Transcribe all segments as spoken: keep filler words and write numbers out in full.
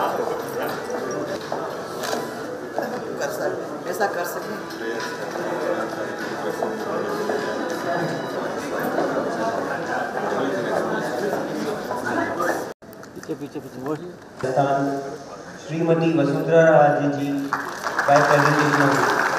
ऐसा कर सकें। पीछे पीछे पीछे राजस्थान श्रीमती वसुंधरा राजे जी by presentation.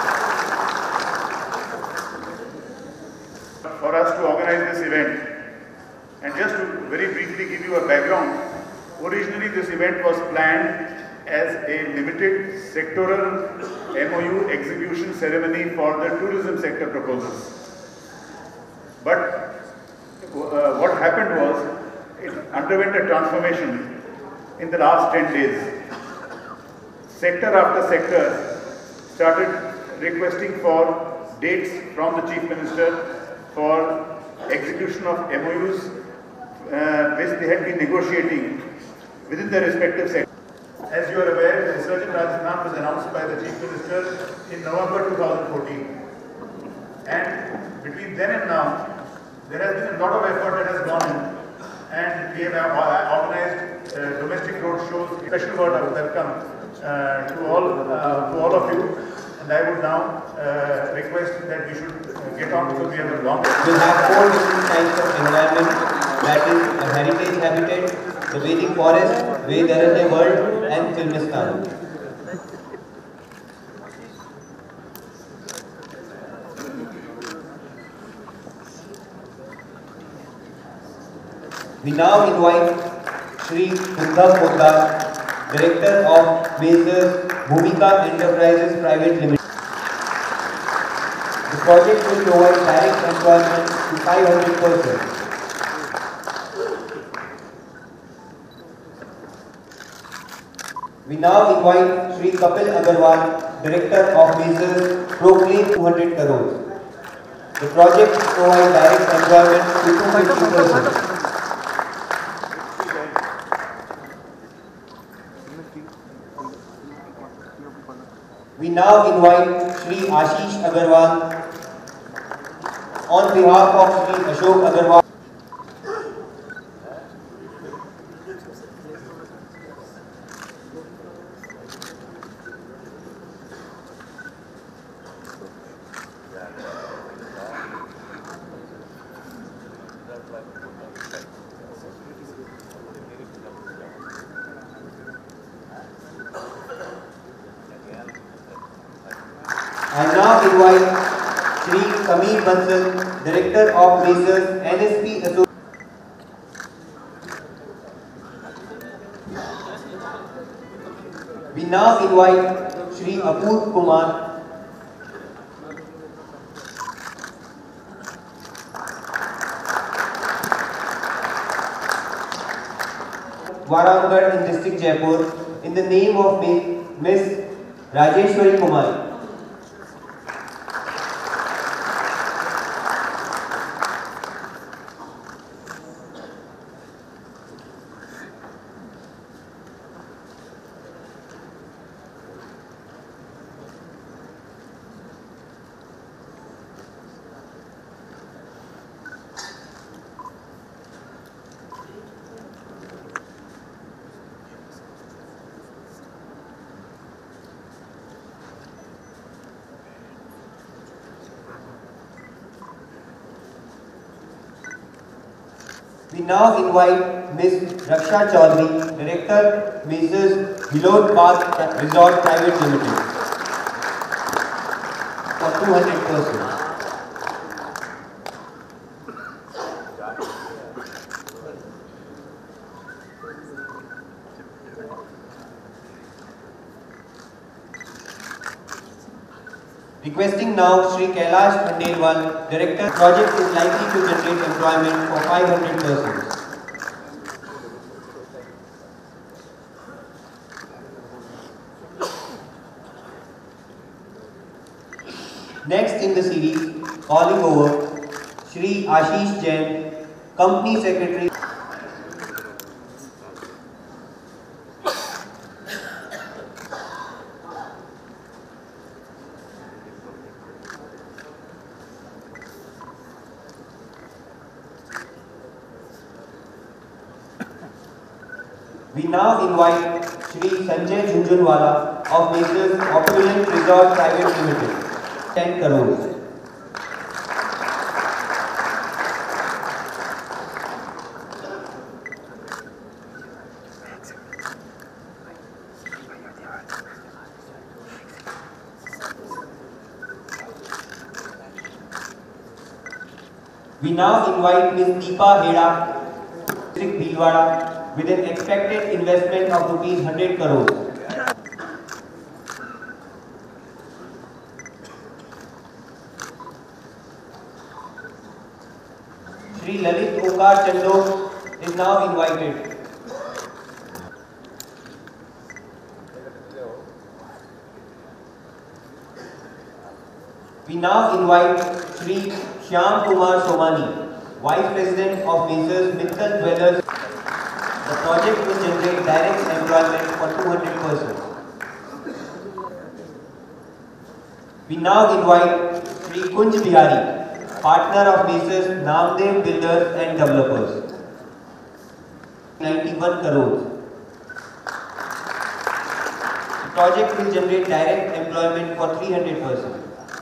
For us to organize this event, and just to very briefly give you a background, originally this event was planned as a limited sectoral M O U execution ceremony for the tourism sector proposals. But uh, what happened was, it underwent a transformation in the last ten days. Sector after sector started requesting for dates from the Chief Minister for execution of M O Us uh, which they had been negotiating within their respective sectors. As you are aware, the Resurgent Rajasthan was announced by the Chief Minister in November two thousand fourteen. And between then and now, there has been a lot of effort that has gone in, and we have organized uh, domestic road shows. Special word of welcome uh, to all uh, to all of you. And I would now uh, request that we should uh, get on because we have a long. We have four different types of environment, that is a heritage habitat, the Vedic forest, Vedaranya world, and Filmistan. We now invite Shri Uddhav Poddar, Director of Majors Bhumika Enterprises Private Limited. The project will provide direct employment to five hundred persons. We now invite Shri Kapil Agarwal, Director of Majors Proclaim two hundred crores. The project will provide direct employment to two hundred fifty persons. We now invite Shri Ashish Agarwal on behalf of Shri Ashok Agarwal. I now invite Shri Sameer Bansal, Director of Research, N S P Association. We now invite Shri Apur Kumar, Warangar in District Jaipur, in the name of Miss Rajeshwari Kumar. We now invite Miz Raksha Chaudhary, Director, Missus Hilod Park Resort Private Limited, for two hundred persons. Requesting now Shri Kailash Khandelwal, Director. Project is likely to generate employment for five hundred persons. Next in the series, calling over Shri Ashish Jain, Company Secretary. We now invite Shri Sanjay Jhunjhunwala of Messrs Opulent Resort Private Limited, ten crores. We now invite Miz Deepa Heda, District Bhilwara, with an expected investment of rupees one hundred crores. Shri Lalit Okar Chandok is now invited. We now invite Shri Shyam Kumar Somani, Vice President of Messrs Mittal Dwellers. The project will generate direct employment for two hundred persons. We now invite Shri Kunj Bihari, partner of Messrs Namdev Builders and Developers, ninety-one crores. The project will generate direct employment for three hundred persons.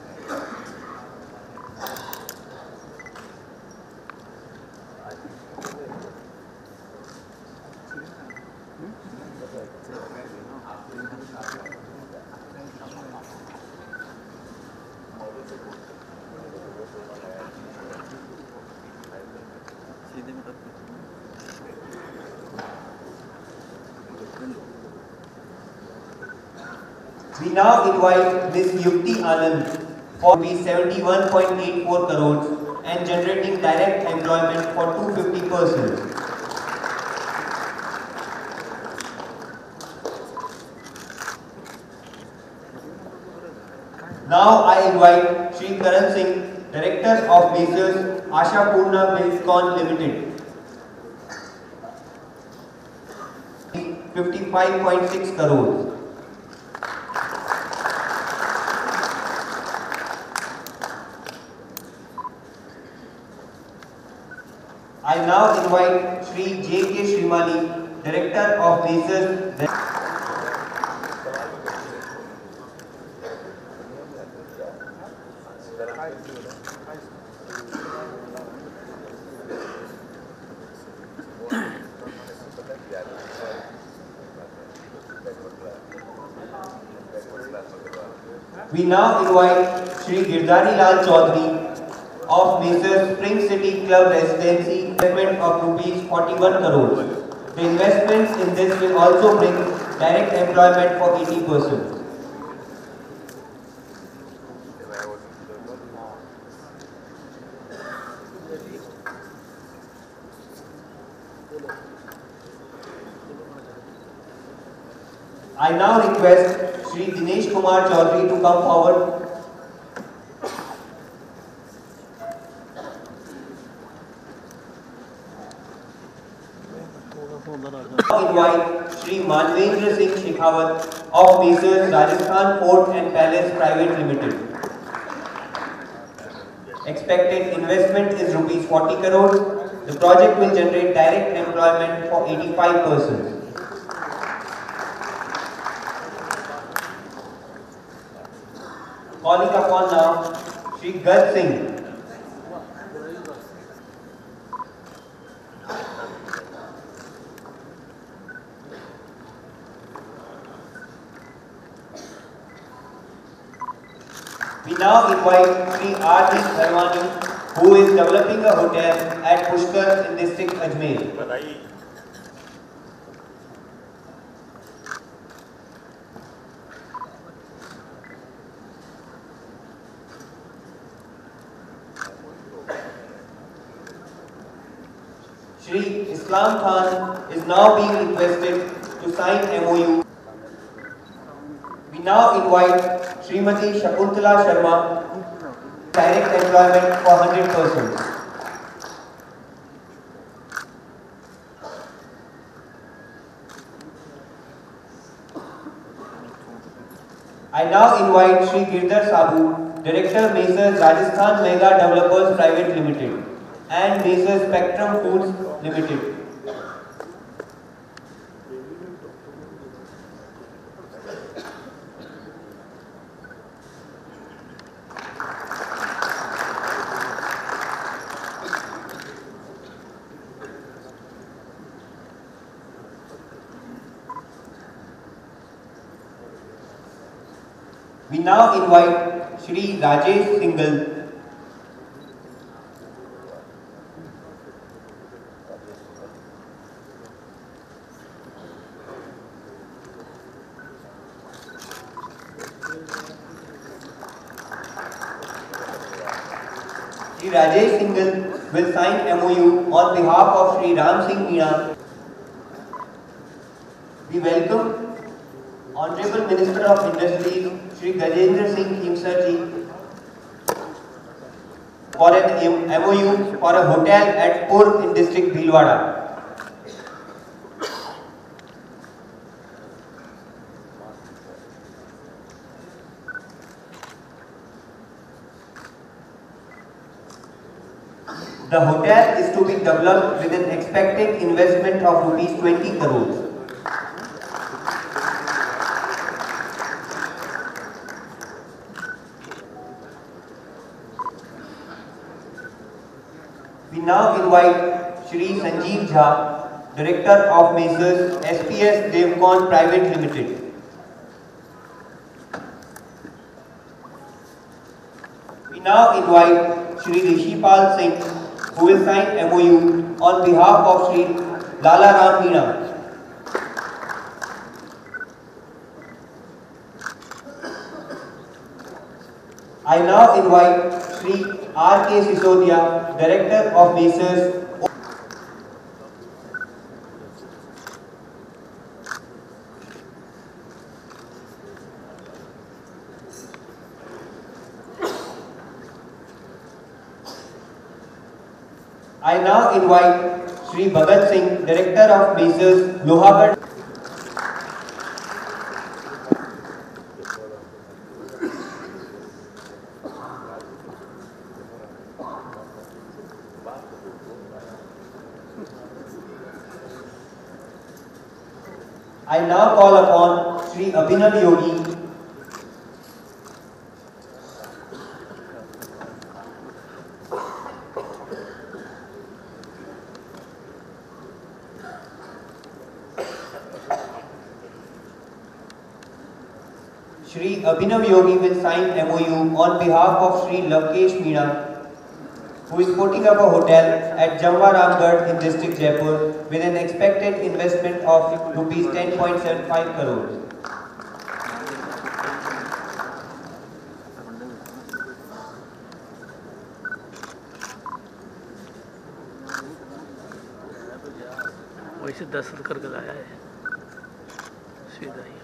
We now invite Miz Yukti Anand for seventy-one point eight four crores and generating direct employment for two hundred fifty persons. Now I invite Shri Karan Singh, Director of Messrs Asha Purna Buildscon Limited, fifty-five point six crores. I now invite Shri J K Srimali, Director of Messrs. We now invite Shri Girdhari Lal Chaudhary of Messrs Spring City Club Residency, investment of rupees forty-one crores. The investments in this will also bring direct employment for eighty persons. I now request Shri Dinesh Kumar Chaudhary to come forward. Now invite Shri Manvendra Singh Shekhawat of Messrs Rajasthan Fort and Palace Private Limited. Expected investment is rupees forty crores. The project will generate direct employment for eighty-five persons. Calling upon now Shri Gaj Singh. We now invite Shri R D Dharwani, who is developing a hotel at Pushkar in district Ajmer. Shri Islam Khan is now being requested to sign M O U. We now invite Srimati Shakuntala Sharma, direct employment for one hundred persons. I now invite Shri Girdhar Sabu, Director Messrs Rajasthan Mega Developers Private Limited and Messrs Spectrum Foods Limited. We now invite Shri Raje Singhal. Shri Rajesh Singhal will sign M O U on behalf of Shri Ram Singh Meena. We welcome Honorable Minister of Industries Shri Gajendra Singh Khemsar ji for an M O U for a hotel at Pur in district Bhilwara. The hotel is to be developed with an expected investment of rupees twenty crores. We now invite Shri Sanjeev Jha, Director of Messrs S P S Devcon Private Limited. We now invite Shri Rishipal Singh, who will sign M O U on behalf of Shri Lala Ram Meena. I now invite Shri R K Sisodia, Director of Messrs. I now invite Shri Bhagat Singh, Director of Messrs. Lohagarh. I now call upon Shri Abhinav Yogi, Shri Abhinav Yogi will sign M O U on behalf of Shri Lavkesh Meena, who is putting up a hotel at Jamwaramgarh in district Jaipur with an expected investment of rupees ten point seven five crores. वैसे दस करके लाया है सीधा ही.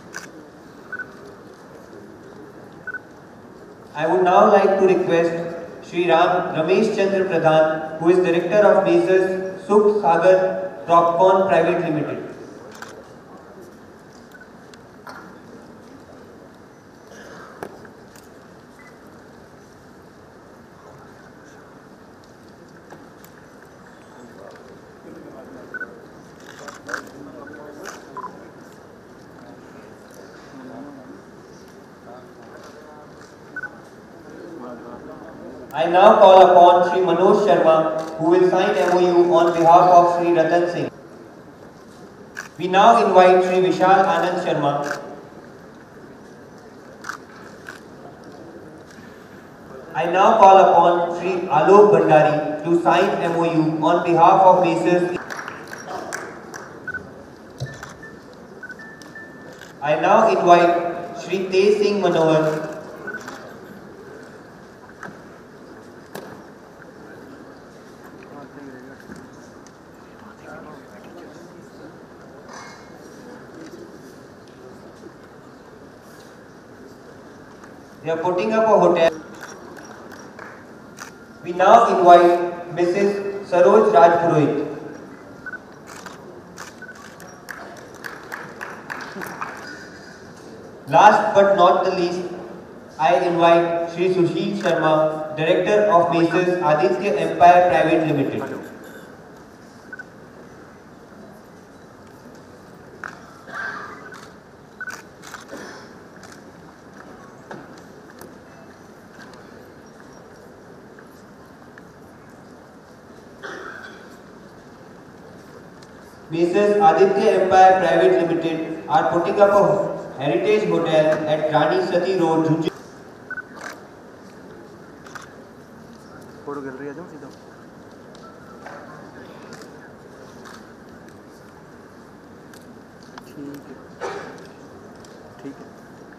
I would now like to request Shri Ram Ramesh Chandra Pradhan, who is Director of Messrs Sukh Sagar Propcon Private Limited. I now call upon Shri Mahesh Sharma, who will sign M O U on behalf of Shri Ratan Singh. We now invite Shri Vishal Anand Sharma. I now call upon Shri Alok Bhandari to sign M O U on behalf of Messrs. I now invite Shri Tej Singh Manohar. They are putting up a hotel. We now invite Missus Saroj Rajpurohit. Last but not the least, I invite Shri Sushil Sharma, Director of Messrs Aditya Empire Private Limited. Messrs Aditya Empire Private Limited are putting up a heritage hotel at Rani Sati Road, Jhunjhunwada. Photo gallery आ जाओ सीधा ठीक है ठीक है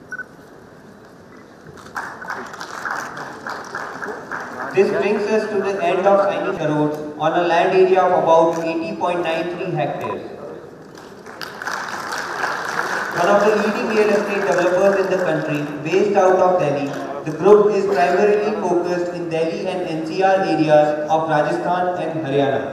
This brings us to the end of signing crores on a land area of about eighty point nine three hectares. One of the leading real estate developers in the country, based out of Delhi, the group is primarily focused in Delhi and N C R areas of Rajasthan and Haryana.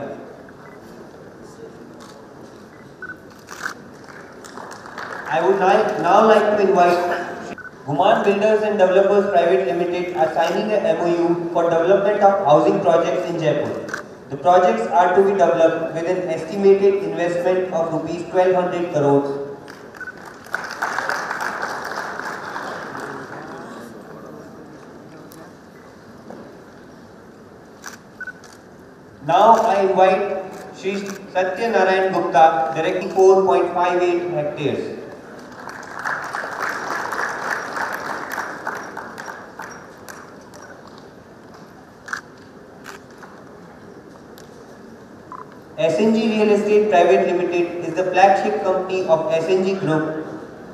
I would like, now like to invite Guman Builders and Developers Private Limited are signing a M O U for development of housing projects in Jaipur. The projects are to be developed with an estimated investment of rupees twelve hundred crores. Now I invite Shri Satya Narayan Gupta, directing four point five eight hectares. S N G Real Estate Private Limited is the flagship company of S N G Group.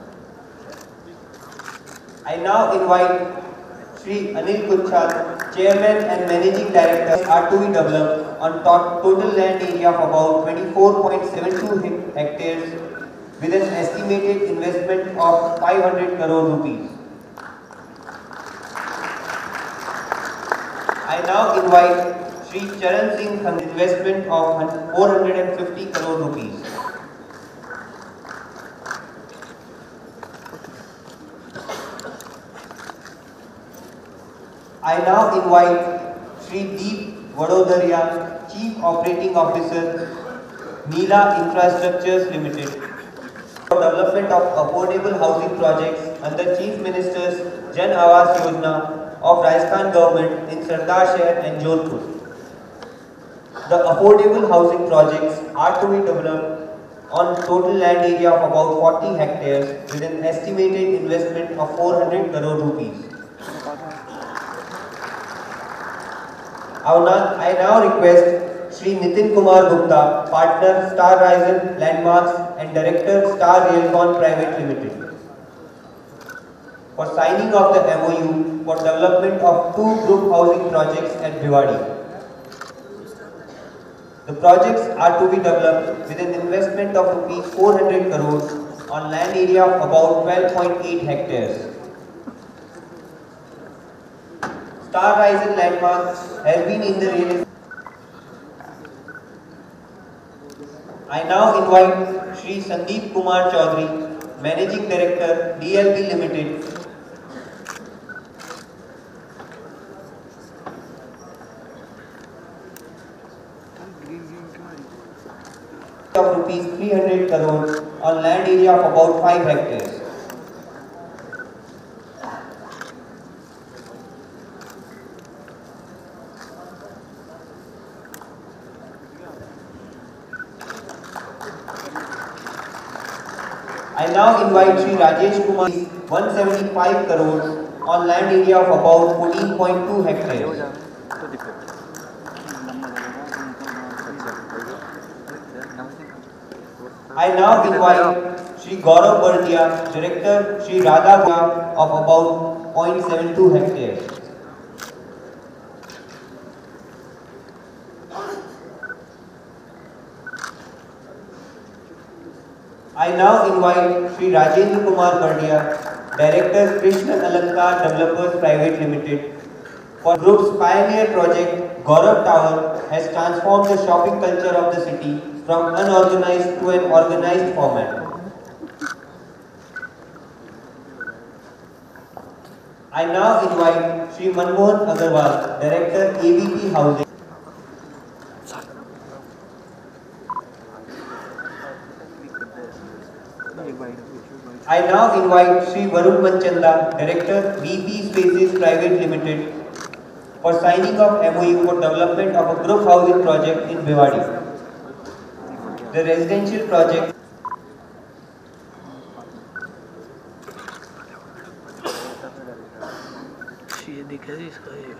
I now invite Shri Anil Kuchal, Chairman and Managing Director, are to be developed on total land area of about twenty-four point seven two hectares with an estimated investment of five hundred crore rupees. I now invite Shri Charan Singh an investment of four hundred fifty crore rupees. I now invite Shri Deep Vadodaria, Chief Operating Officer, Neela Infrastructures Limited, for development of affordable housing projects under Chief Minister's Jan Awas Yojana of Rajasthan government in Sardar Shahar and Jodhpur. The affordable housing projects are to be developed on total land area of about forty hectares with an estimated investment of four hundred crore rupees. I now request Shri Nitin Kumar Gupta, Partner, Star Horizon Landmarks and Director, Star Railcon Private Limited, for signing of the M O U for development of two group housing projects at Bhiwadi. The projects are to be developed with an investment of rupees four hundred crores on land area of about twelve point eight hectares. Star Horizon Landmarks has been in the real estate. I now invite Shri Sandeep Kumar Chaudhary, Managing Director, D L B Limited, of rupees three hundred crores on land area of about five hectares. I now invite Shri Rajesh Kumar, one hundred seventy-five crores on land area of about fourteen point two hectares. I now invite Shri Gaurav Bardia, Director, Shri Radha of about zero point seven two hectares. I now invite Shri Rajendra Kumar Bardia, Director, Krishna Alankar Developers Private Limited, for group's pioneer project. Gaurav Tower has transformed the shopping culture of the city from unorganized to an organized format. I now invite Shri Manmohan Agarwal, Director, A B P Housing. I now invite Shri Varun Manchanda, Director, V P Spaces Private Limited, for signing of M O U for development of a group housing project in Bhiwadi. the residential project. ये दिखे इसका ये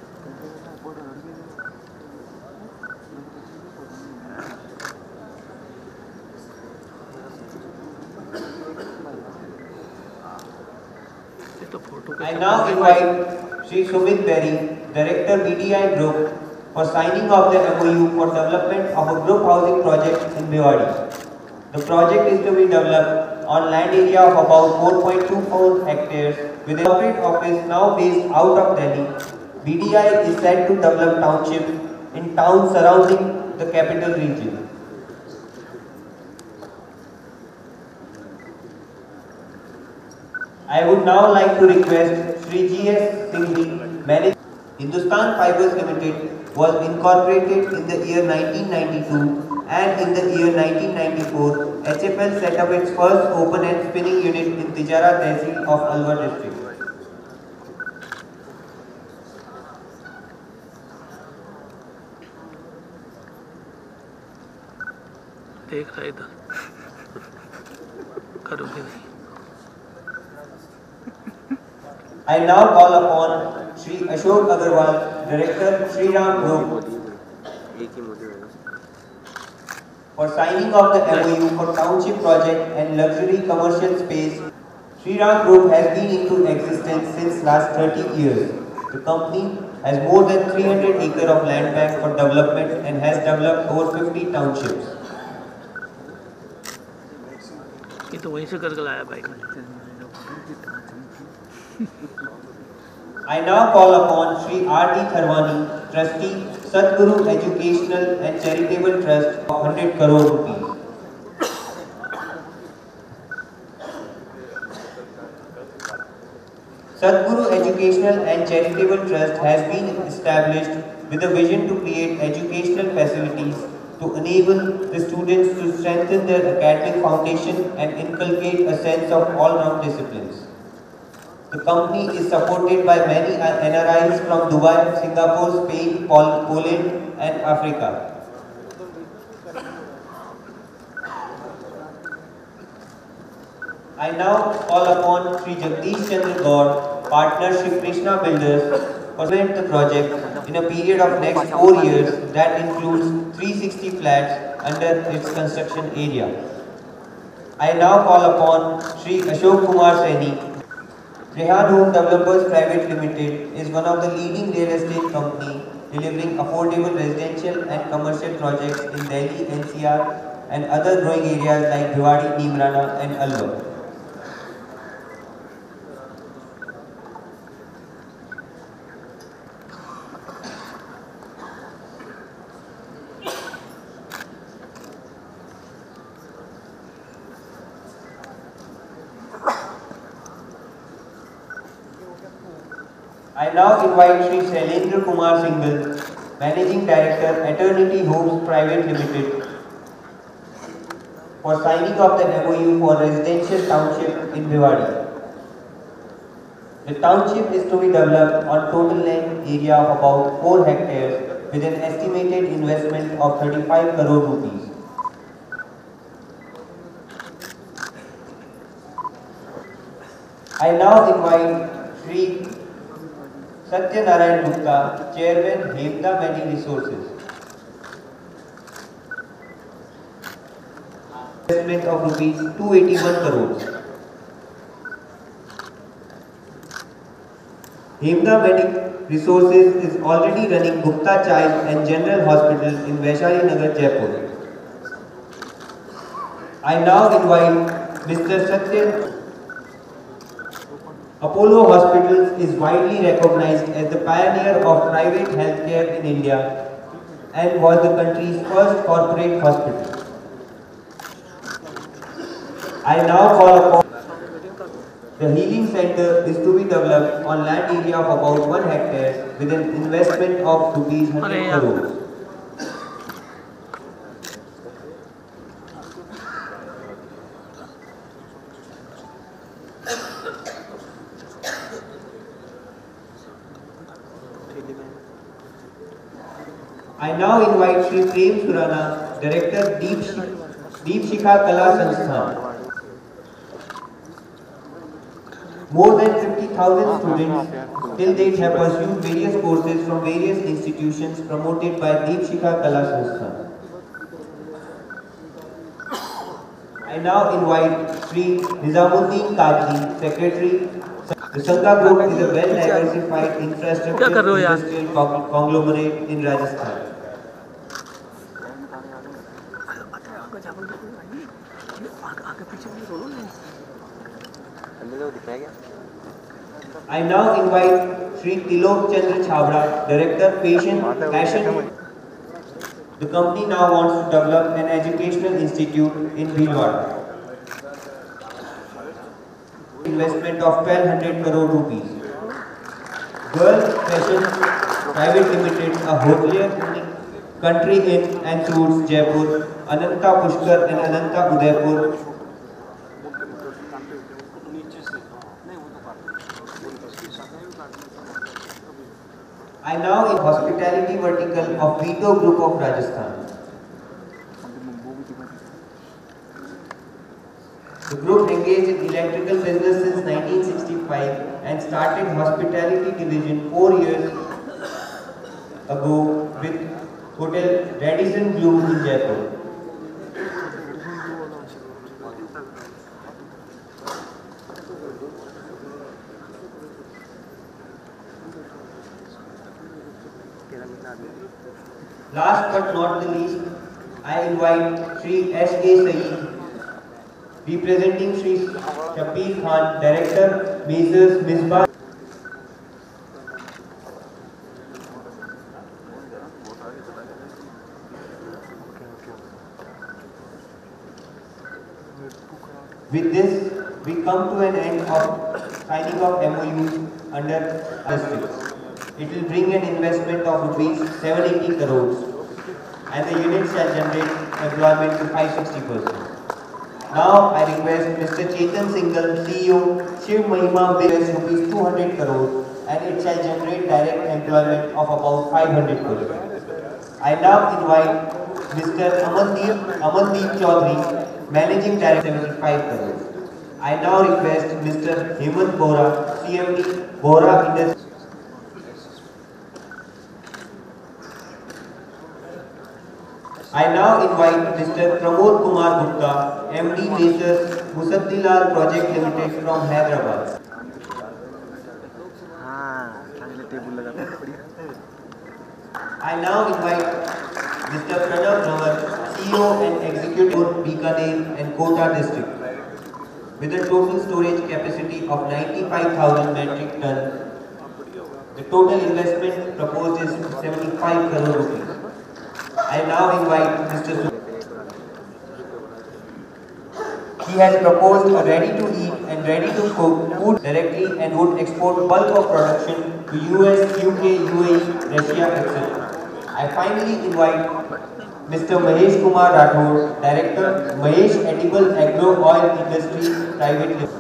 ये तो photo I now invite Shri Sumit Berry, Director B D I Group, for signing of the M O U for development of a group housing project in Bhiwadi. The project is to be developed on land area of about four point two four hectares with a corporate office now based out of Delhi. B D I is set to develop townships in towns surrounding the capital region. I would now like to request Shri G S Singhvi, Manager. Hindustan Fibers Limited was incorporated in the year nineteen ninety-two, and in the year nineteen ninety-four, H F L set up its first open-end spinning unit in Tijara Tehsil of Alwar district. देख रहा इधर करोगे नहीं I now call upon Shri Ashok Agarwal, Director Shri Ram Group, for signing of the M O U for township project and luxury commercial space. Shri Ram Group has been into existence since last thirty years. The company has more than three hundred acres of land bank for development and has developed over fifty townships. ये तो वहीं से करके लाया भाई I now call upon Shri R D Tharwani, Trustee, Sadguru Educational and Charitable Trust of one hundred crore rupees. Sadguru Educational and Charitable Trust has been established with a vision to create educational facilities to enable the students to strengthen their academic foundation and inculcate a sense of all-round disciplines. The company is supported by many N R Is from Dubai, Singapore, Spain, Poland and Africa. I now call upon Shri Jagdish Chandra Gaur, partner Shri Krishna Builders, for the project in a period of next four years that includes three hundred sixty flats under its construction area. I now call upon Shri Ashok Kumar Saini. Rehan Home Developers Private Limited is one of the leading real estate company delivering affordable residential and commercial projects in Delhi, N C R and other growing areas like Bhiwadi, Neemrana and Alwar. I now invite Shri Shailendra Kumar Singhal, Managing Director, Eternity Homes Private Limited, for signing of the M O U for residential township in Bhiwadi. The township is to be developed on total land area of about four hectares with an estimated investment of thirty-five crore rupees. I now invite Shri Satya Narayan Gupta, Chairman, Hemda Many Resources. Investment of rupees two hundred eighty-one crores. Hemda Many Resources is already running Gupta Child and General Hospital in Vaishali Nagar, Jaipur. I now invite Mister Satya. Apollo Hospitals is widely recognized as the pioneer of private healthcare in India and was the country's first corporate hospital. I now call upon the healing center is to be developed on land area of about one hectare with an investment of rupees one hundred crores. I now invite Shri Prem Surana, Director Deep Deepshikha Kala Sansthan. More than fifty thousand students till date have pursued various courses from various institutions promoted by Deepshikha Kala Sansthan. I now invite Sri Nizamuddin Kadri, Secretary. The Sangha Group is a well-diversified infrastructure industrial con- conglomerate in Rajasthan. I now invite Sri Tilok Chandra Chhabra, Director, Patient, Passion. The company now wants to develop an educational institute in Bhilwara. Investment of twelve hundred crore rupees. Girl Fashion Private Limited, a hotelier, Country Inn and Suits, Jaipur, Ananta Pushkar and Ananta Udaipur. I now in hospitality vertical of Vito Group of Rajasthan. The group engaged in electrical business since nineteen sixty-five and started hospitality division four years ago with Hotel Radisson Blu in Jaipur. Last but not the least, I invite Sri S A Saeed, representing Sri Shabir Khan, Director, Messrs Misbah. With this, we come to an end of signing of M O Us under districts. It will bring an investment of rupees seven hundred eighty crores and the unit shall generate employment to five hundred sixty persons. Now I request Mister Chetan Singhal, C E O, Shiv Mahima invest rupees two hundred crores and it shall generate direct employment of about five hundred persons. I now invite Mister Amandeep, Amandeep Chaudhary, Managing Director, seventy-five crores. I now request Mister Hemant Bohra, C M D, Bohra Industries. I now invite Mister Pramod Kumar Gupta, M D Messrs Musaddilal Project Limited from Hyderabad. I now invite Mister Pranav Rawat, C E O and Executive Bikaner and Kota District, with a total storage capacity of ninety-five thousand metric tons. The total investment proposed is seventy-five crore rupees. I now invite Mister Su. He has proposed a ready-to-eat and ready-to-cook food directly and would export bulk of production to U S, U K, U A E, Russia, et cetera. I finally invite Mister Mahesh Kumar Rathore, Director, Mahesh Edible Agro Oil Industries Private Limited.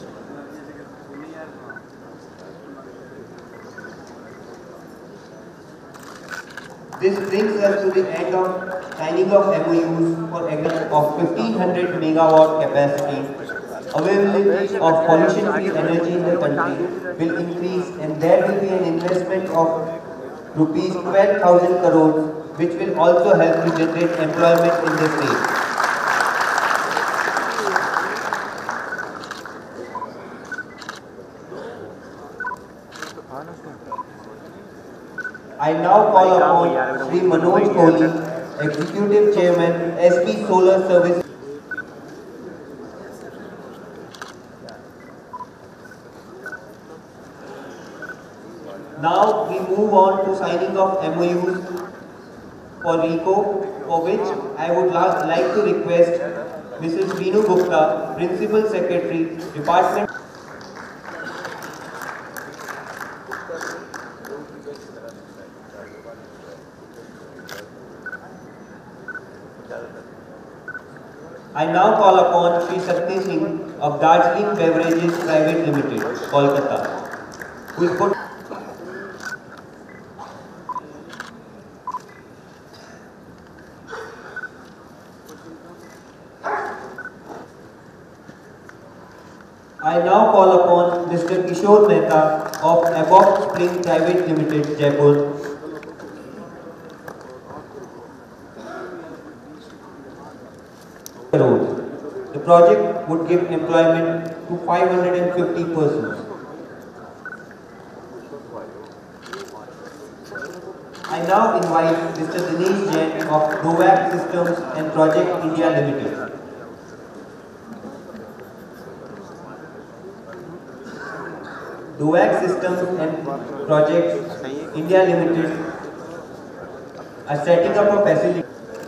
This brings us to the end of signing of M O Us for agreement of fifteen hundred megawatt capacity. Availability of pollution-free energy in the country will increase and there will be an investment of rupees twelve thousand crores which will also help to generate employment in the state. I now call upon Sri Manoj Kohli, Executive Chairman, S B Solar Service. Now we move on to signing of M O Us for RICO, for which I would like to request Missus Veenu Gupta, Principal Secretary, Department. I now call upon Sri Sakti Singh of Darjeeling Beverages Private Limited, Kolkata, who is put. I now call upon Mister Kishore Mehta of Above Spring Private Limited, Jaipur. The project would give employment to five hundred fifty persons. I now invite Mister Dinesh Jain of Dovak Systems and Project India Limited. Dovak Systems and Project India Limited are setting up a facility.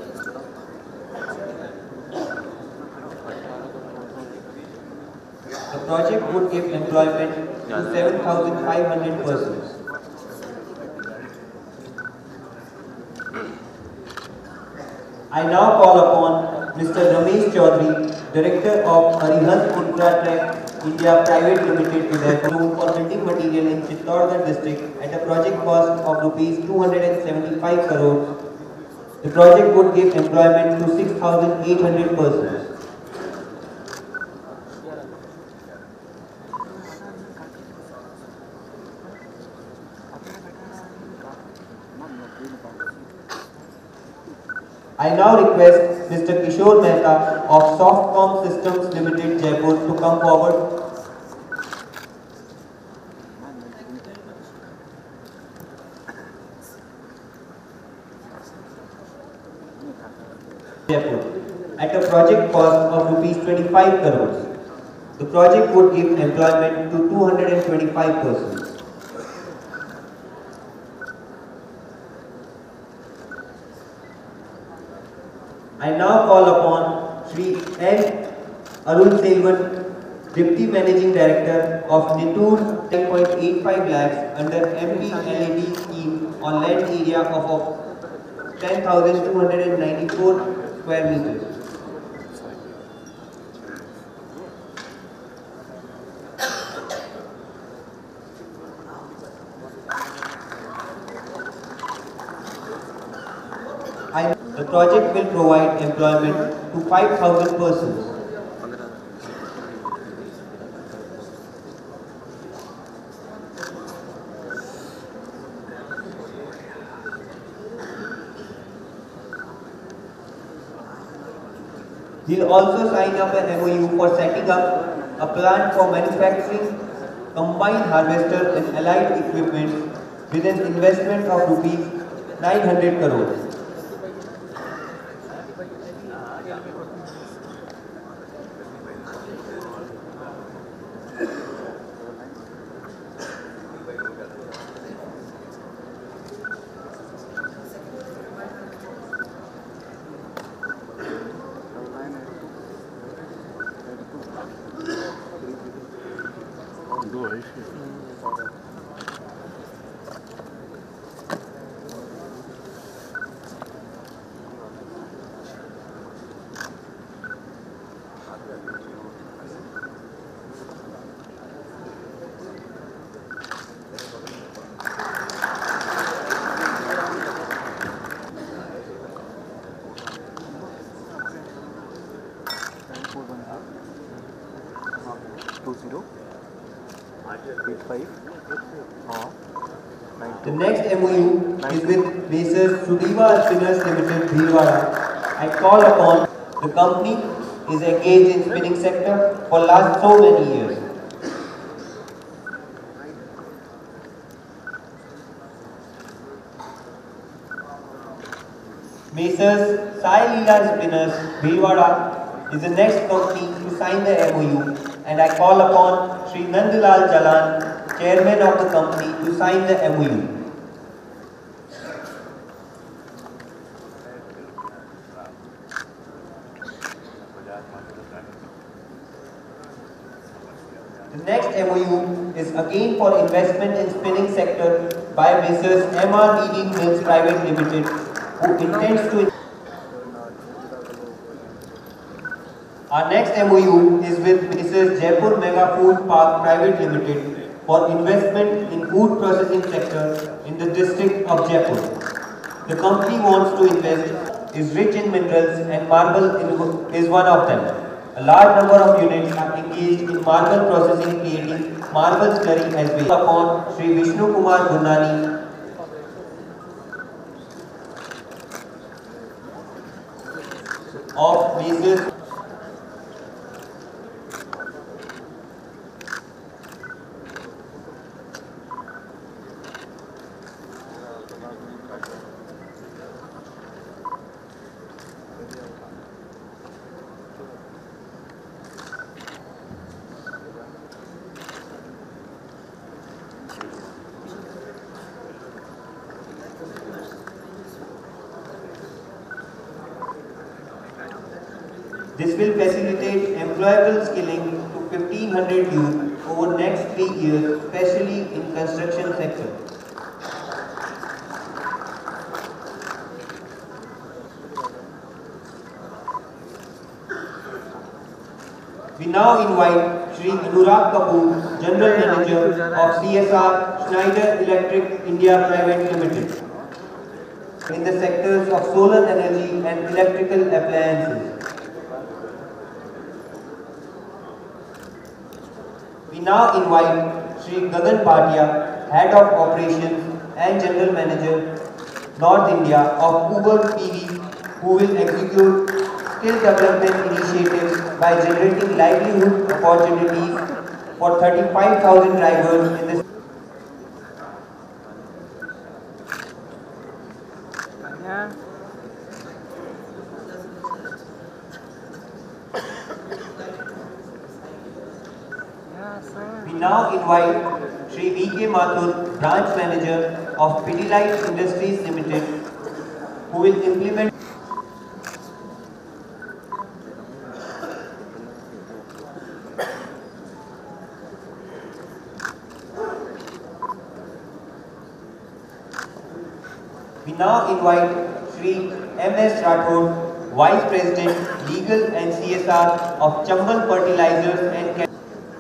The project would give employment to seven thousand five hundred persons. I now call upon Mister Ramesh Chaudhary, Director of Arihant Infratech India Private Limited, to their room for building material in Chittorgarh district at a project cost of rupees two hundred seventy-five crores. The project would give employment to six thousand eight hundred persons. I now request Mister Kishore Mehta of Softcom Systems Limited, Jaipur, to come forward. Jaipur, at a project cost of rupees twenty-five crores. The project would give employment to two hundred twenty-five persons. I now call upon Shri N. Arun Selvan, Deputy Managing Director of Nittur, ten point eight five lakhs under M P L A D scheme on land area of ten thousand two hundred ninety-four square meters. I, the project will provide employment to five thousand persons. He'll also sign up an M O U for setting up a plant for manufacturing combined harvester and allied equipment with an investment of rupees nine hundred crores. The next M O U is with Messrs Sudiva Spinners Limited, Bhilwara. I call upon the company is engaged in spinning sector for last so many years. Messrs Sai Leela Spinners, Bhilwara is the next company to sign the M O U, and I call upon Shri Nandlal Jalan, Chairman of the company, to sign the M O U. The next M O U is again for investment in spinning sector by Messrs M R Weaving Mills Private Limited, who intends to. Our next M O U is with Messrs Jaipur Mega Food Park Private Limited for investment in food processing sector in the district of Jaipur. The company wants to invest, is rich in minerals, and marble is one of them. A large number of units are engaged in marble processing, creating marble slurry as well. Upon Sri Vishnu Kumar Gurnani of Messrs. This will facilitate employable skilling to fifteen hundred youth over next three years, especially in construction sector. We now invite Shri Anurag Kapoor, General Manager of C S R Schneider Electric India Private Limited, in the sectors of solar energy and electrical appliances. We now invite Shri Gagan Bhatia, Head of Operations and General Manager, North India of Uber P V, who will execute skill development initiatives by generating livelihood opportunities for thirty-five thousand drivers in this. We now invite Shri V K Mathur, Branch Manager of Pidilite Industries Limited, who will implement. We now invite Shri M S Rathod, Vice President, Legal and C S R of Chambal Fertilizers and Chemicals.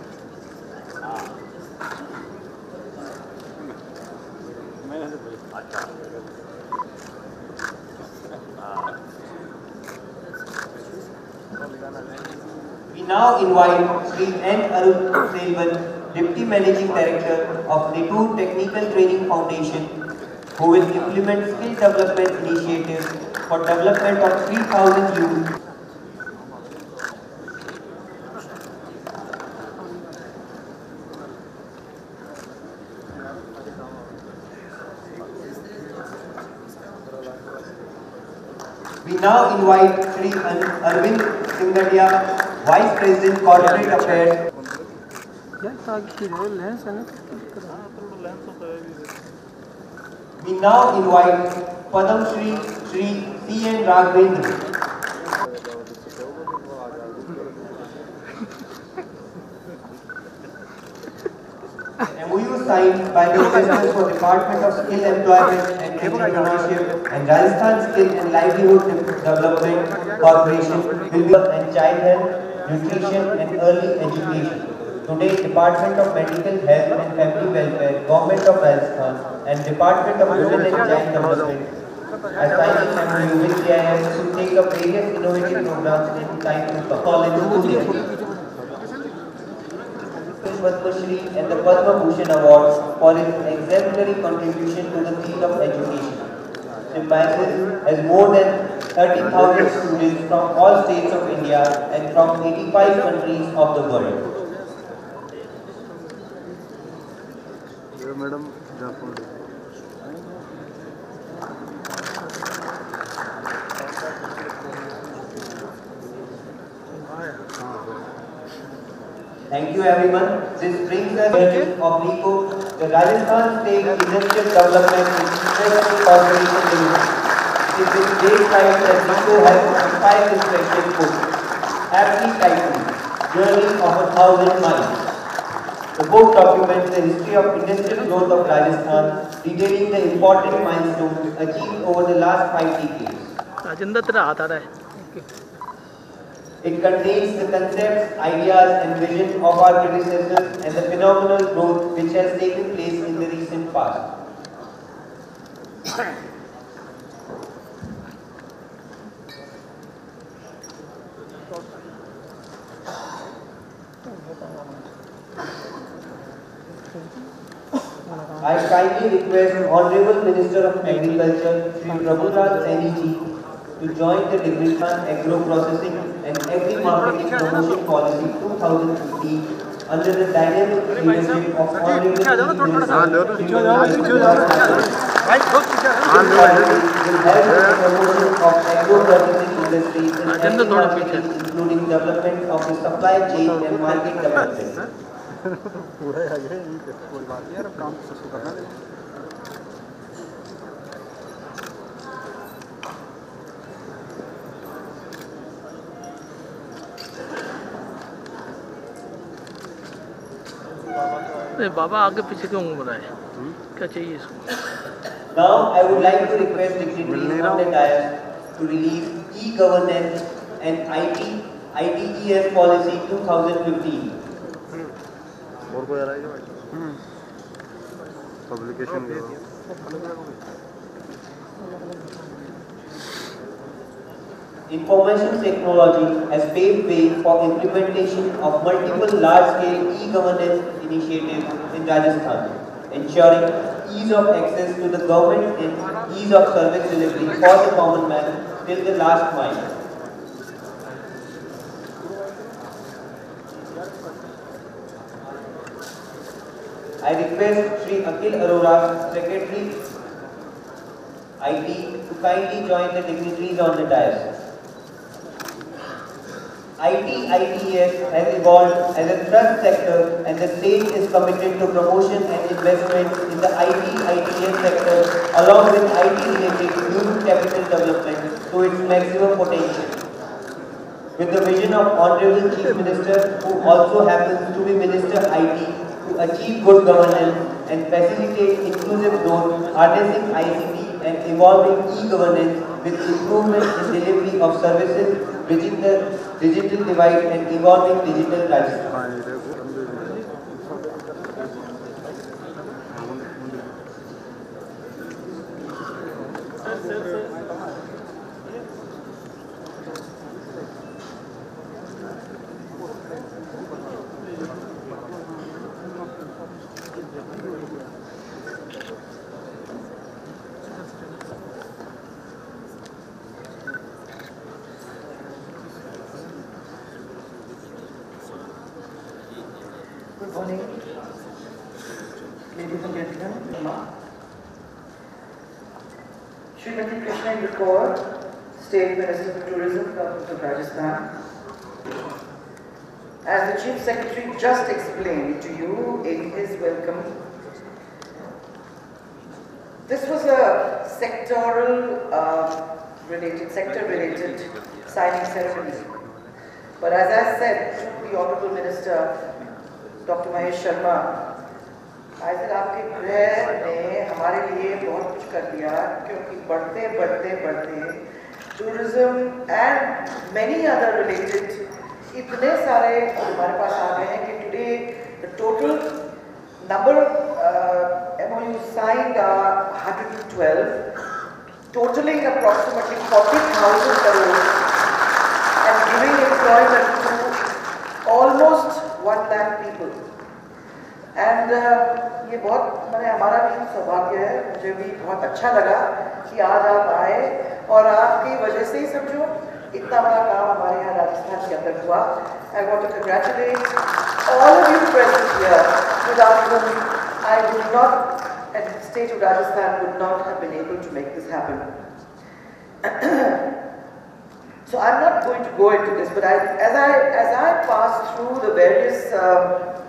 We now invite Shri N. Arun Selvan, Deputy Managing Director of Nittur Technical Training Foundation, who will implement skill development initiatives for development of three thousand youth. We now invite Shri Arvind Singadia, Vice President Corporate Affairs. We now invite Padam Shri Shri C N Raghavendra. M O U signed by the Ministers for Department of Skill Employment and Entrepreneurship and Rajasthan Skill and Livelihood Development Corporation will be and child health, nutrition and early education. Today, Department of Medical Health and Family Welfare, Government of Rajasthan and Department of Women and Child Development are signing M O U with C I S to take up various innovative programs in time to come. College Padma Shri and the Padma Bhushan Award for his exemplary contribution to the field of education. Symbiosis has more than thirty thousand students from all states of India and from eighty-five countries of the world. Madam, Thank you everyone. This brings us to of NICO, the Rajasthan State Industrial Development International Corporation Limited. It is with great pride that NICO has inspired this precious book, aptly titled Journey of a Thousand Miles. The book documents the history of industrial growth of Rajasthan, detailing the important milestones achieved over the last five decades. Rajendra तेरा हाथ आ रहा है. It contains the concepts, ideas and vision of our predecessors and the phenomenal growth which has taken place in the recent past. I kindly request Honorable Minister of Agriculture, Shri Prabhudas Saini ji, to join the Dignitran Agro Processing and Agri Marketing Promotion Policy two thousand fifteen under the dynamic leadership of Honorable Chief Minister Shri Vasundhara will help in the promotion of agro processing industry in agri marketing, including development of the supply chain and market development. पूरा है ये कोई बात नहीं यार काम तो करना है नहीं बाबा आगे पीछे क्यों घूम रहा है क्या चाहिए इसको Now I would like to request dignitaries on the dais to release e-governance and I T I T E S policy two thousand fifteen. और कोई आ रहा है क्या भाई publication Information technology has paved way for implementation of multiple large-scale e-governance initiatives in Rajasthan, ensuring ease of access to the government and ease of service delivery for the common man till the last mile. I request Shri Akhil Arora, Secretary I T, to kindly join the dignitaries on the dais. I T I T E S has evolved as a trust sector and the state is committed to promotion and investment in the I T I T E S sector along with I T related human capital development to its maximum potential. With the vision of Honorable Chief Minister, who also happens to be Minister I T, to achieve good governance and facilitate inclusive growth, harnessing I C T and evolving e-governance with improvement in delivery of services, bridging the digital divide and evolving digital Rajasthan. Good morning, ladies and gentlemen. Srimati Krishna Crore, State Minister for Tourism, Government of Rajasthan. As the Chief Secretary just explained to you in his welcome, this was a sectoral uh, related, sector related signing ceremony. But as I said to the Honorable Minister, Doctor Mahesh Sharma, I said आपके गृह ने हमारे लिए बहुत कुछ कर दिया क्योंकि बढ़ते बढ़ते बढ़ते tourism and many other related इतने सारे हमारे पास आ गए हैं कि today the total number of uh, M O Us signed are one hundred twelve, totaling approximately forty thousand crores and giving employment to almost one lakh people. And uh, ये बहुत मैंने हमारा भी सौभाग्य है, मुझे भी बहुत अच्छा लगा कि आज आप आए और आपकी वजह से ही समझो इतना बड़ा काम हमारे यहाँ राजस्थान के अंदर हुआ. I want to congratulate all of you present here, without whom I would not, and the state of Rajasthan would not have been able to make this happen. So I'm not going to go into this, but I, as I as I pass through the various um,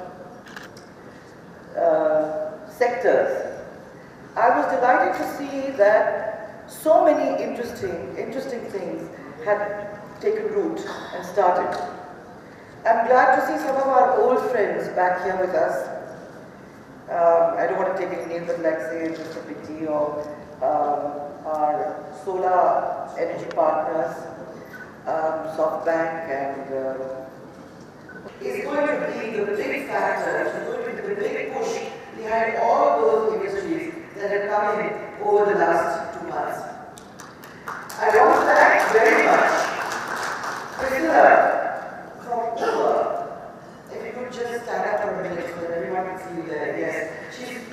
uh, sectors, I was delighted to see that so many interesting interesting things had taken root and started. I'm glad to see some of our old friends back here with us. Um, I don't want to take any names, but like say Mister Pitti or um, our solar energy partners. Um, SoftBank and uh, is going to be the big factor, is going to be the big push behind all those industries that have come in over the last two months. I want to thank very much Priscilla from Uber. If you could just stand up for a minute so that everyone can see you there. Yes.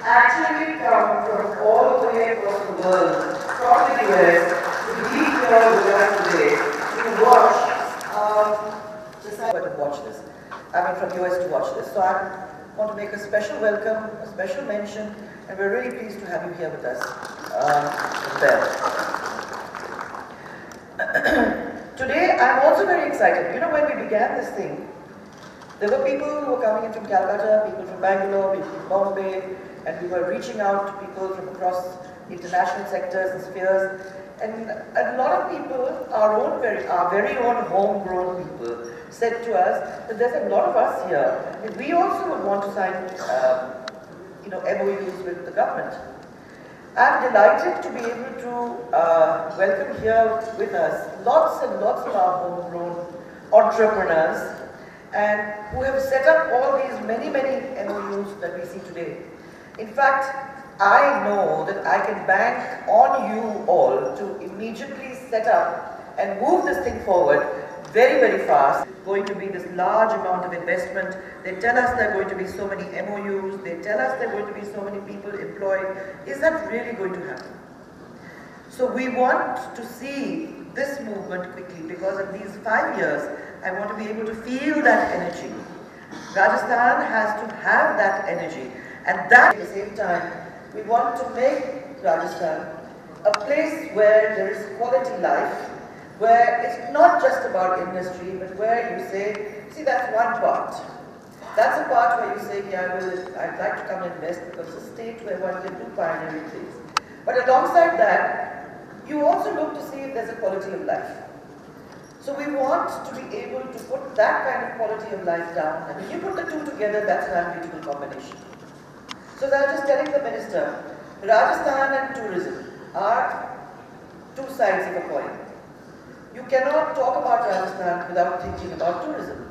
actually come from all the way across the world, from the U S, to be here with us today to watch, um, decide to watch this. I mean, from U S to watch this. So I want to make a special welcome, a special mention, and we're really pleased to have you here with us. Um, Today, I'm also very excited. You know, when we began this thing, there were people who were coming in from Calcutta, people from Bangalore, people from Bombay, and we were reaching out to people from across international sectors and spheres. And a lot of people, our own very, our very own homegrown people, said to us that there's a lot of us here, and we also would want to sign, um, you know, M O Us with the government. I'm delighted to be able to uh, welcome here with us lots and lots of our homegrown entrepreneurs, and who have set up all these many, many M O Us that we see today. In fact, I know that I can bank on you all to immediately set up and move this thing forward very, very fast. Going to be this large amount of investment. They tell us there are going to be so many M O Us. They tell us there are going to be so many people employed. Is that really going to happen? So we want to see this movement quickly, because in these five years, I want to be able to feel that energy. Rajasthan has to have that energy. And that at the same time, we want to make Rajasthan a place where there is quality life, where it's not just about industry, but where you say, see, that's one part. That's a part where you say, yeah, I will, I'd like to come and invest, because it's a state where one can do pioneering things. But alongside that, you also look to see if there's a quality of life. So we want to be able to put that kind of quality of life down, and when you put the two together, that's an unbeatable combination. So I was just telling the minister, Rajasthan and tourism are two sides of a coin. You cannot talk about Rajasthan without thinking about tourism.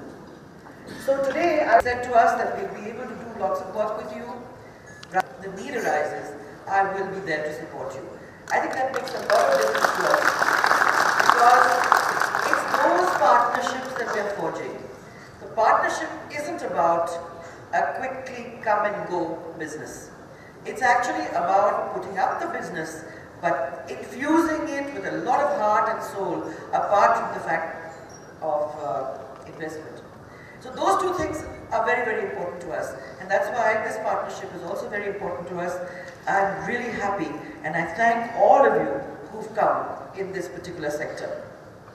So today I said to us that we'll be able to do lots of work with you. The need arises, I will be there to support you. I think that makes a lot of difference to us, because it's those partnerships that we are forging. The partnership isn't about a quickly come and go business. It's actually about putting up the business, but infusing it with a lot of heart and soul, apart from the fact of uh, investment. So those two things are very, very important to us, and that's why this partnership is also very important to us. I'm really happy, and I thank all of you who've come in this particular sector.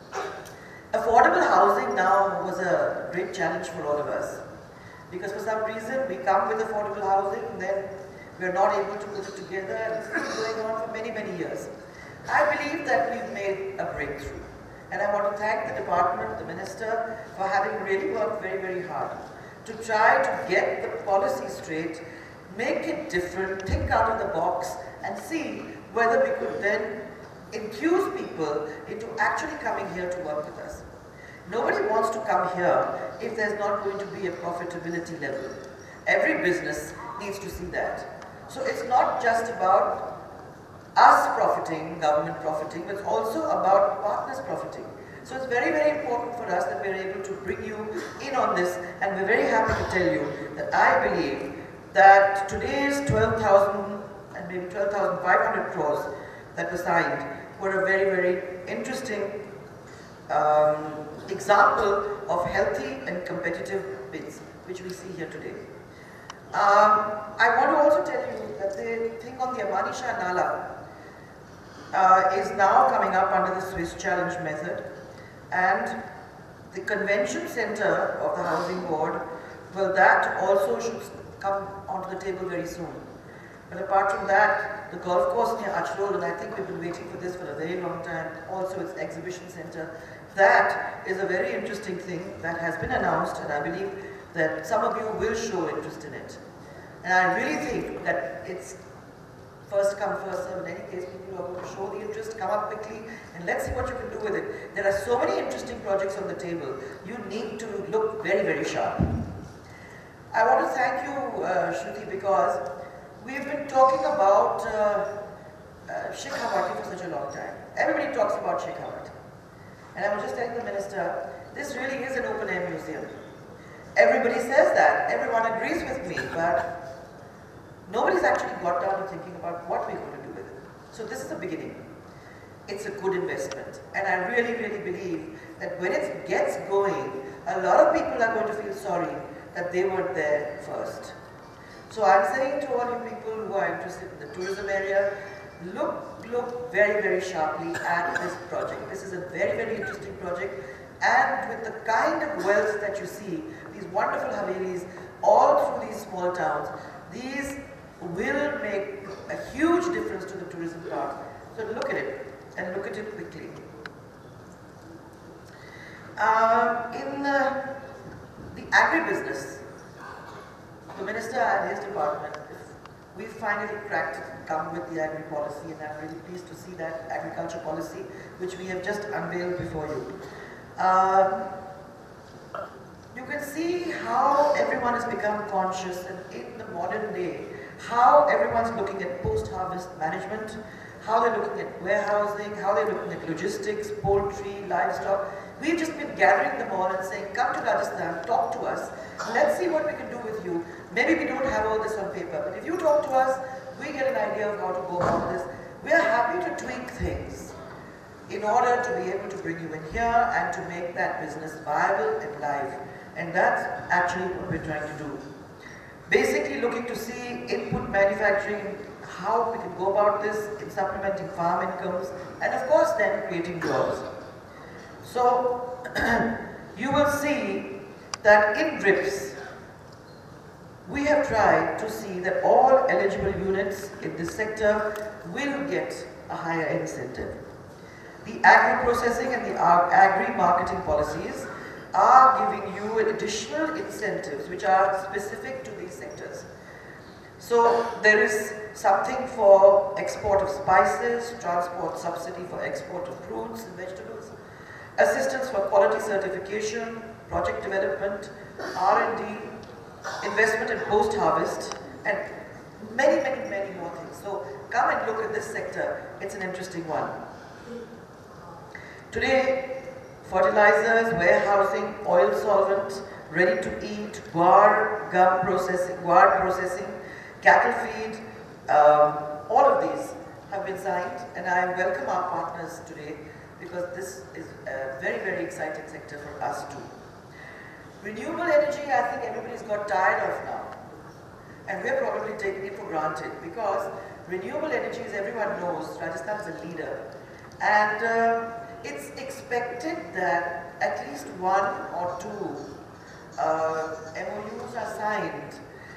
Affordable housing now was a great challenge for all of us, because for some reason we come with affordable housing and then we're not able to put it together, and it's been going on for many, many years. I believe that we've made a breakthrough, and I want to thank the department, the minister, for having really worked very, very hard to try to get the policy straight, make it different, think out of the box, and see whether we could then enthuse people into actually coming here to work with us. Nobody wants to come here if there's not going to be a profitability level. Every business needs to see that. So it's not just about us profiting, government profiting, but it's also about partners profiting. So it's very, very important for us that we're able to bring you in on this, and we're very happy to tell you that I believe that today's twelve thousand and maybe twelve thousand five hundred crores that were signed were a very, very interesting um, example of healthy and competitive bids, which we see here today. Um, I want to also tell you that the thing on the Amani Shah Nala uh, is now coming up under the Swiss Challenge method, and the convention center of the Housing Board, well, that also should come onto the table very soon. But apart from that, the golf course near Achrol, and I think we've been waiting for this for a very long time, also its exhibition center, that is a very interesting thing that has been announced, and I believe that some of you will show interest in it. And I really think that it's first come, first serve. In any case, people are going to show the interest, come up quickly, and let's see what you can do with it. There are so many interesting projects on the table. You need to look very, very sharp. I want to thank you, uh, Shruti, because we've been talking about uh, uh, Shekhawati for such a long time. Everybody talks about Shekhawati. And I was just telling the minister, this really is an open-air museum. Everybody says that, everyone agrees with me, but Nobody's actually got down to thinking about what we're going to do with it. So this is the beginning. It's a good investment. And I really, really believe that when it gets going, a lot of people are going to feel sorry that they weren't there first. So I'm saying to all you people who are interested in the tourism area, look, look very, very sharply at this project. This is a very, very interesting project. And with the kind of wealth that you see, these wonderful Havelis all through these small towns, these will make a huge difference to the tourism part. So look at it, and look at it quickly. Uh, in uh, the agribusiness, the minister and his department, we finally cracked it and come with the agri policy, and I'm really pleased to see that agriculture policy, which we have just unveiled before you. Uh, you can see how everyone has become conscious, and in the modern day, how everyone's looking at post-harvest management, how they're looking at warehousing, how they're looking at logistics, poultry, livestock. We've just been gathering them all and saying, come to Rajasthan, talk to us, let's see what we can do with you. Maybe we don't have all this on paper, but if you talk to us, we get an idea of how to go about this. We are happy to tweak things in order to be able to bring you in here and to make that business viable and live. And that's actually what we're trying to do. Basically looking to see input manufacturing, how we can go about this in supplementing farm incomes, and of course then creating jobs. So you will see that in drips, we have tried to see that all eligible units in this sector will get a higher incentive. The agri-processing and the agri-marketing policies are giving you additional incentives which are specific to these sectors. So there is something for export of spices, transport subsidy for export of fruits and vegetables, assistance for quality certification, project development, R and D, investment in post-harvest, and many, many, many more things. So come and look at this sector. It's an interesting one. Today, fertilizers, warehousing, oil solvent, ready to eat, guar, gum processing, guar processing, cattle feed, um, all of these have been signed, and I welcome our partners today because this is a very, very exciting sector for us too. Renewable energy, I think everybody's got tired of now, and we're probably taking it for granted because renewable energy, as everyone knows, Rajasthan is a leader, and uh, it's expected that at least one or two uh, M O Us are signed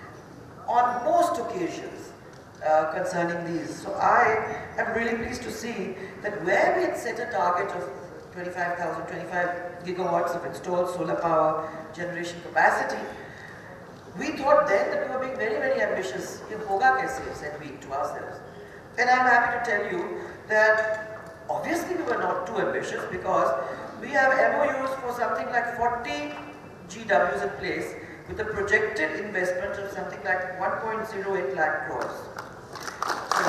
on most occasions uh, concerning these. So I am really pleased to see that where we had set a target of twenty-five thousand, twenty-five gigawatts of installed solar power generation capacity, we thought then that we were being very, very ambitious. Ye hoga kaise, said we to ourselves. And I'm happy to tell you that obviously we were not too ambitious because we have M O Us for something like forty G Ws in place with a projected investment of something like one point zero eight lakh crores. So,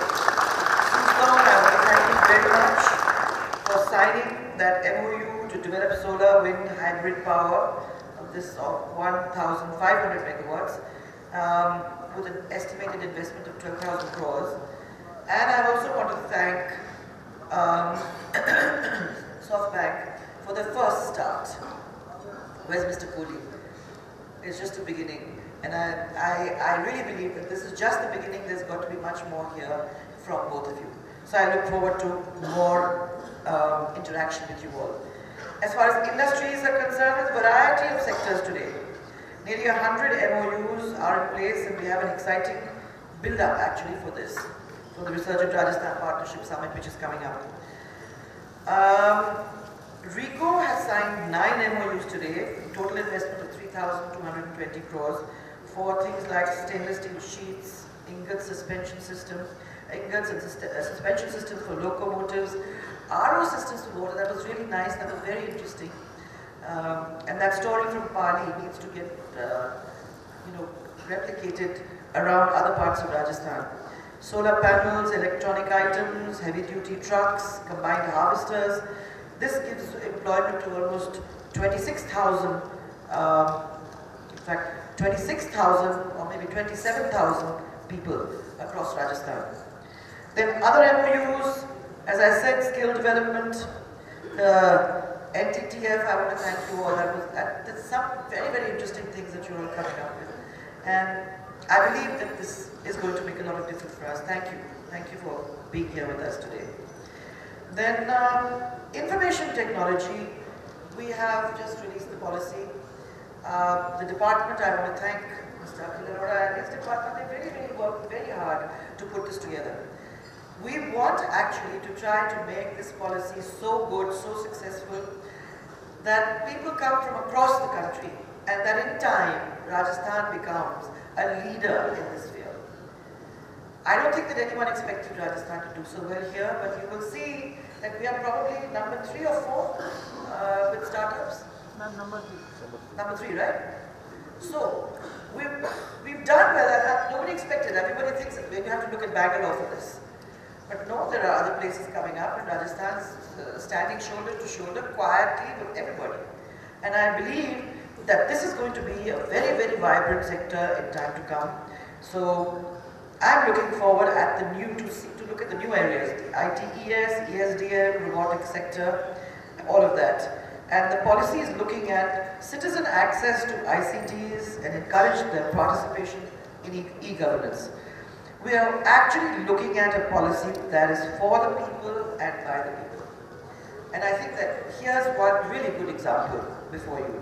I want to thank you very much for signing that M O U to develop solar, wind, hybrid power of this of one thousand five hundred megawatts um, with an estimated investment of twelve thousand crores. And I also want to thank um, SoftBank for the first start. Where's Mister Kohli? It's just a beginning, and I, I, I really believe that this is just the beginning. There's got to be much more here from both of you. So I look forward to more um, interaction with you all. As far as industries are concerned, there's a variety of sectors today. Nearly one hundred M O Us are in place, and we have an exciting build-up actually for this, for the Resurgent Rajasthan Partnership Summit, which is coming up. Um, RICO has signed nine M O Us today, total investment of three thousand two hundred twenty crores for things like stainless steel sheets, ingot suspension system, ingots and uh, suspension systems for locomotives, R O systems for water. That was really nice, that was very interesting. Um, and that story from Pali needs to get uh, you know, replicated around other parts of Rajasthan. Solar panels, electronic items, heavy duty trucks, combined harvesters. This gives employment to almost twenty-six thousand, um, in fact twenty-six thousand or maybe twenty-seven thousand people across Rajasthan. Then other M O Us, as I said, skill development, the N T T F, I want to thank you all. That was, that, there's some very, very interesting things that you're all coming up with. And I believe that this is going to make a lot of difference for us. Thank you. Thank you for being here with us today. Then um, information technology, we have just released the policy. Uh, the department, I want to thank Mister Akhil Arora and his department. They really, really worked very hard to put this together. We want actually to try to make this policy so good, so successful, that people come from across the country and that in time Rajasthan becomes a leader in this field. I don't think that anyone expected Rajasthan to do so well here, but you will see that we are probably number three or four uh, with startups. Number three. Number three, right? So, we've, we've done well. Uh, nobody expected. Everybody thinks that we have to look at Bangalore for this. But no, there are other places coming up, and Rajasthan's uh, standing shoulder to shoulder quietly with everybody. And I believe that this is going to be a very, very vibrant sector in time to come. So I'm looking forward at the new to see, to look at the new areas, the I T E S, E S D M, robotics sector, all of that. And the policy is looking at citizen access to I C Ts and encourage their participation in e-governance. We are actually looking at a policy that is for the people and by the people. And I think that here's one really good example before you.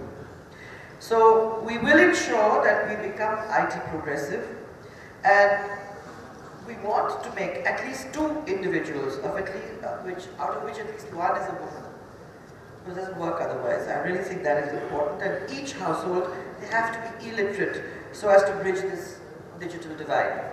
So we will ensure that we become I T progressive, and we want to make at least two individuals of at least, uh, which, out of which at least one is a woman. It doesn't work otherwise. I really think that is important. And each household, they have to be illiterate so as to bridge this digital divide.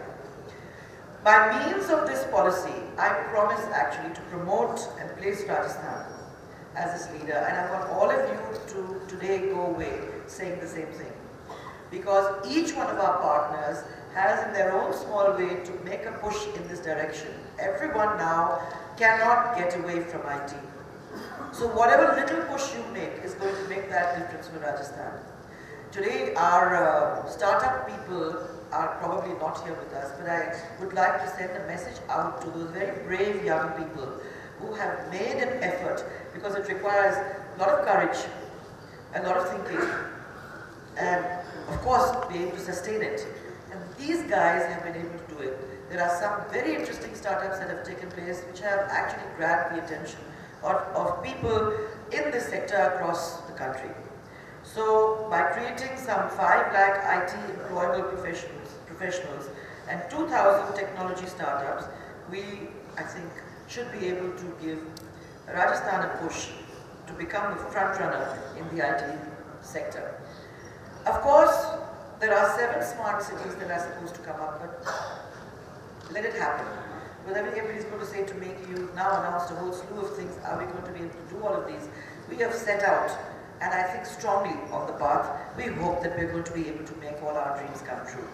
By means of this policy, I promise actually to promote and place Rajasthan as this leader, and I want all of you to today go away saying the same thing. Because each one of our partners has in their own small way to make a push in this direction. Everyone now cannot get away from I T. So whatever little push you make is going to make that difference for Rajasthan. Today our uh, startup people are probably not here with us, but I would like to send a message out to those very brave young people who have made an effort, because it requires a lot of courage, a lot of thinking, and of course be able to sustain it. And these guys have been able to do it. There are some very interesting startups that have taken place which have actually grabbed the attention of, of people in this sector across the country. So by creating some five lakh I T employable professionals, professionals and two thousand technology startups, we, I think, should be able to give Rajasthan a push to become the front runner in the I T sector. Of course, there are seven smart cities that are supposed to come up, but let it happen. Because everybody is going to say to me, you now announced a whole slew of things, are we going to be able to do all of these? We have set out, and I think strongly on the path. We hope that we're going to be able to make all our dreams come true.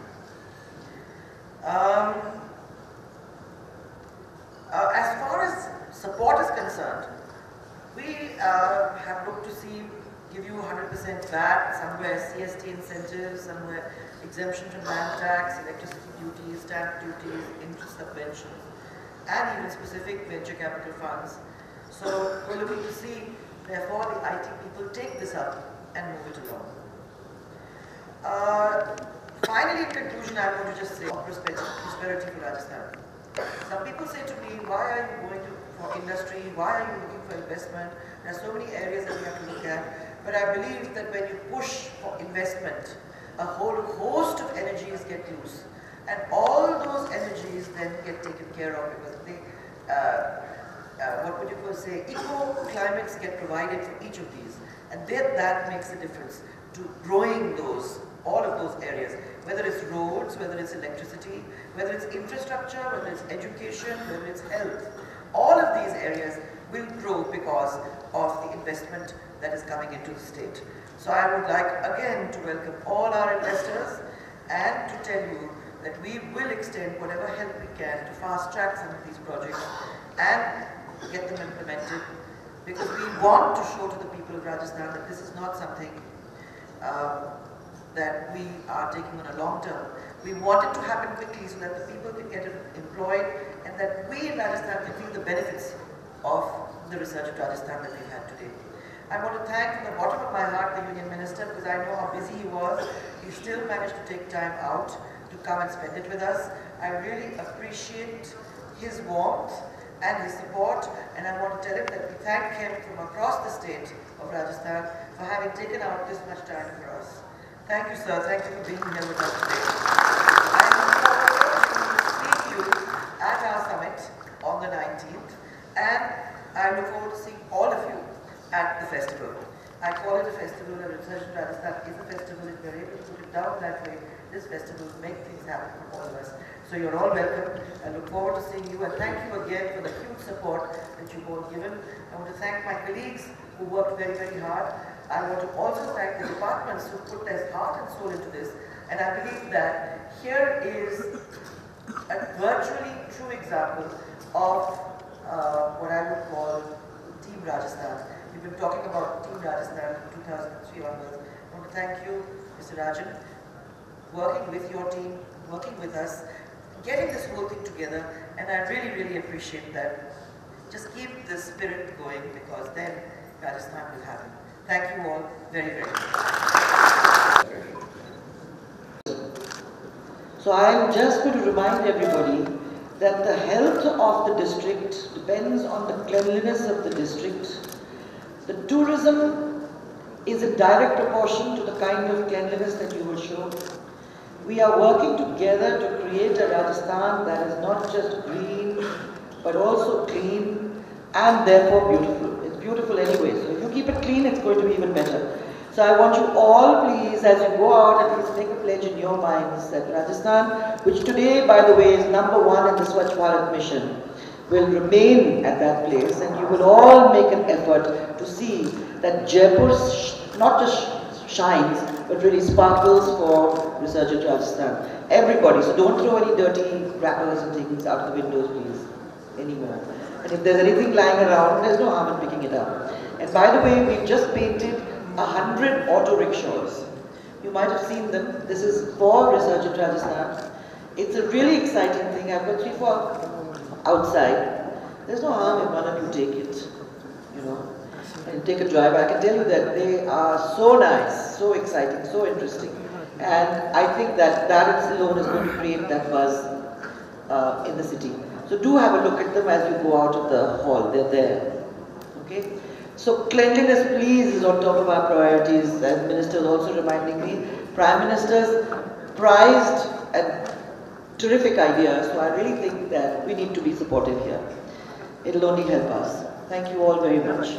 Um, uh, as far as support is concerned, we uh, have looked to see, give you one hundred percent V A T, somewhere C S T incentives, somewhere exemption from land tax, electricity duties, stamp duties, interest subventions, and even specific venture capital funds. So we're looking to see, therefore, the I T people take this up and move it along. Uh, finally, in conclusion, I want to just say prosperity for Rajasthan. Some people say to me, why are you going to, for industry, why are you looking for investment? There are so many areas that we have to look at. But I believe that when you push for investment, a whole host of energies get loose. And all those energies then get taken care of because they, uh, uh, what would you call say, eco-climates get provided for each of these. And then that makes a difference to growing those, all of those areas. Whether it's roads, whether it's electricity, whether it's infrastructure, whether it's education, whether it's health. All of these areas will grow because of the investment that is coming into the state. So I would like again to welcome all our investors and to tell you that we will extend whatever help we can to fast track some of these projects and get them implemented, because we want to show to the people of Rajasthan that this is not something um, that we are taking on a long term. We want it to happen quickly so that the people can get employed and that we in Rajasthan can feel the benefits of the Resurgent Rajasthan that we've had today. I want to thank from the bottom of my heart the Union Minister, because I know how busy he was. He still managed to take time out to come and spend it with us. I really appreciate his warmth and his support, and I want to tell him that we thank him from across the state of Rajasthan for having taken out this much time for us. Thank you, sir. Thank you for being here with us today. I look forward to seeing you at our summit on the nineteenth, and I look forward to seeing all of you at the festival. I call it a festival, and Resurgent Rajasthan is a festival. If we're able to put it down that way, this festival will make things happen for all of us. So you're all welcome. I look forward to seeing you, and thank you again for the huge support that you've all given. I want to thank my colleagues who worked very, very hard. I want to also thank the departments who put their heart and soul into this. And I believe that here is a virtually true example of uh, what I would call Team Rajasthan. We've been talking about Team Rajasthan from two thousand three onwards. I want to thank you, Mister Raje, working with your team, working with us, getting this whole thing together, and I really, really appreciate that. Just keep the spirit going, because then Rajasthan will happen. Thank you all very, very much. So I am just going to remind everybody that the health of the district depends on the cleanliness of the district. The tourism is in direct proportion to the kind of cleanliness that you will show. We are working together to create a Rajasthan that is not just green, but also clean and therefore beautiful. It's beautiful anyway, so if you keep it clean, it's going to be even better. So I want you all, please, as you go out, at least make a pledge in your minds that Rajasthan, which today, by the way, is number one in the Swachh Bharat mission, will remain at that place, and you will all make an effort to see that Jaipur not just shines, but really sparkles for Resurgent Rajasthan. Everybody, so don't throw any dirty wrappers and things out of the windows, please, anymore. And if there's anything lying around, there's no harm in picking it up. And by the way, we've just painted a hundred auto rickshaws. You might have seen them. This is for Resurgent Rajasthan. It's a really exciting thing. I've got three, four outside. There's no harm if one of you take it, you know, and take a drive. I can tell you that they are so nice, so exciting, so interesting. And I think that that alone is going to create that buzz uh, in the city. So do have a look at them as you go out of the hall. They're there. Okay? So cleanliness, please, is on top of our priorities. As the Minister is also reminding me, Prime Minister's prized and terrific idea. So I really think that we need to be supportive here. It'll only help us. Thank you all very much.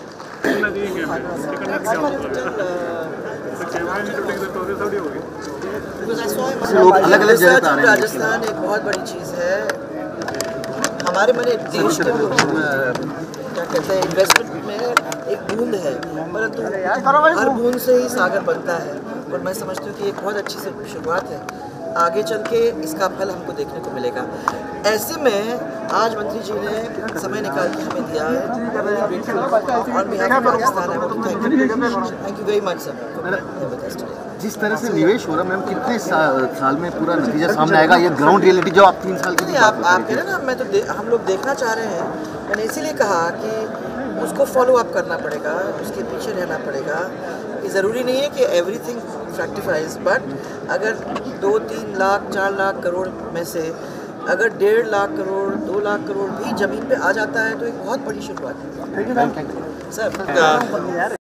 Resurgent Rajasthan एक बहुत बड़ी चीज़ है हमारे मैंने देश के क्या कहते हैं इन्वेस्टमेंट में एक बूंद है परंतु हर बूंद से ही सागर बनता है और मैं समझती हूँ कि एक बहुत अच्छी शुरुआत है आगे चल के इसका फल हमको देखने को मिलेगा ऐसे में आज मंत्री जी ने समय निकाल के हमें दिया है और बिहार में राजस्थान है thank you thank you very much sir जिस तरह से निवेश हो रहा है मैम कितने सा, साल में पूरा नतीजा सामने आएगा ये ग्राउंड रियलिटी जो आप तीन साल की आप आप कह रहे ना मैं तो हम लोग देखना चाह रहे हैं मैंने इसीलिए कहा कि उसको फॉलो अप करना पड़ेगा उसके पीछे रहना पड़ेगा कि ज़रूरी नहीं है कि एवरीथिंग फ्रैक्टिफाइज बट अगर दो तीन लाख चार लाख करोड़ में से अगर डेढ़ लाख करोड़ दो लाख करोड़ भी ज़मीन पे आ जाता है तो एक बहुत बड़ी शुरुआत है सर